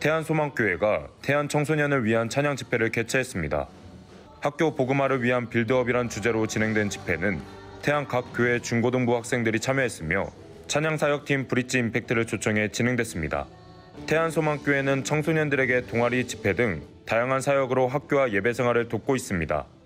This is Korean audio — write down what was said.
태안소망교회가 태안 청소년을 위한 찬양 집회를 개최했습니다. 학교 복음화를 위한 빌드업이란 주제로 진행된 집회는 태안 각 교회 중고등부 학생들이 참여했으며 찬양사역팀 브릿지 임팩트를 초청해 진행됐습니다. 태안소망교회는 청소년들에게 동아리 집회 등 다양한 사역으로 학교와 예배 생활을 돕고 있습니다.